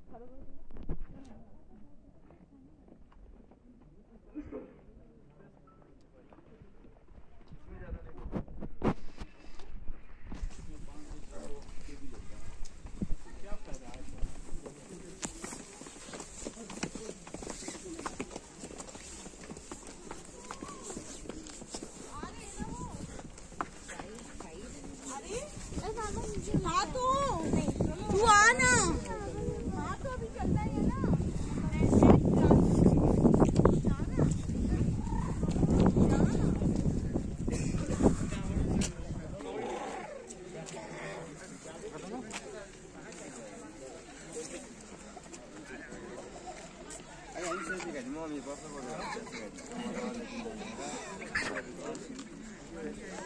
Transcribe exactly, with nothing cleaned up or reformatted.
हाँ तो तू आना। हाँ तो अभी चलना है ना। Mami, por favor.